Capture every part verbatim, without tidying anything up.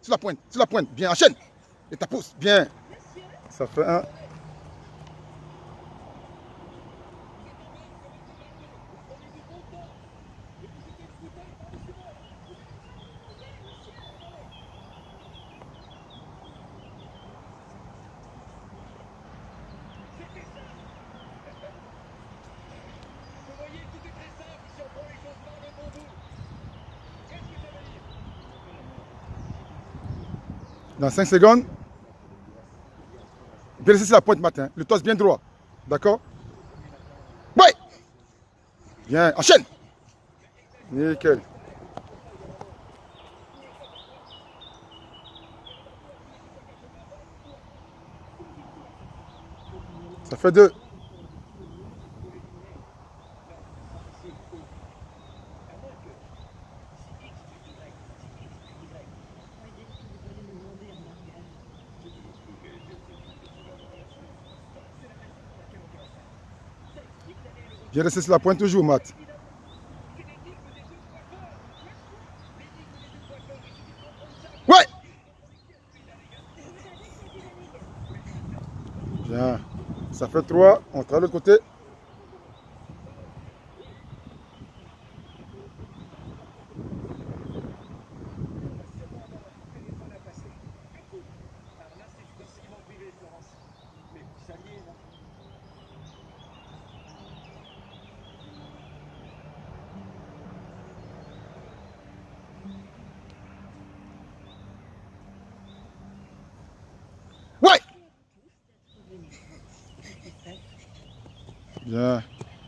sur la pointe, sur la pointe. Bien, enchaîne. Et ta pousse, bien. Ça fait un. Dans cinq secondes, bien laisser sur la pointe matin. Le torse bien droit. D'accord? Oui! Bien, enchaîne! Nickel. Ça fait deux. Bien rester sur la pointe toujours, Matt. Ouais! Bien. Ça fait trois. On travaille de l'autre côté. Ouais! Bien.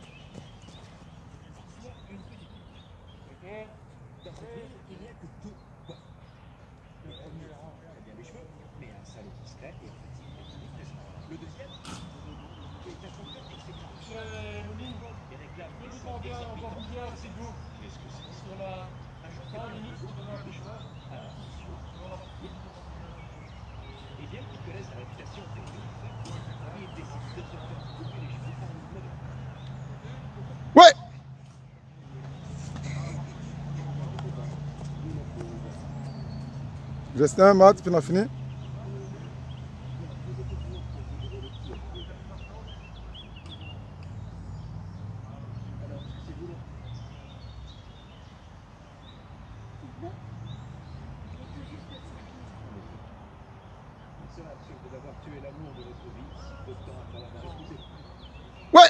Ouais! Il reste un, Matt, puis on a fini. Ouais!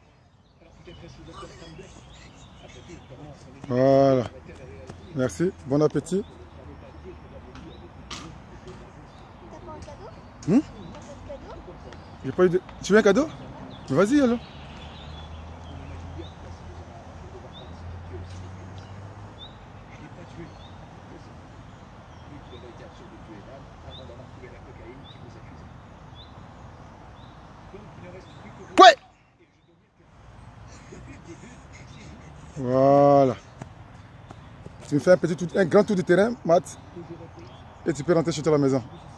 Voilà. Merci. Bon appétit. Hmm? J'ai pas eu de... Tu veux un cadeau? Vas-y alors. Ouais! Voilà. Tu me fais un petit tour, un grand tour de terrain, Matt, et tu peux rentrer chez toi à la maison.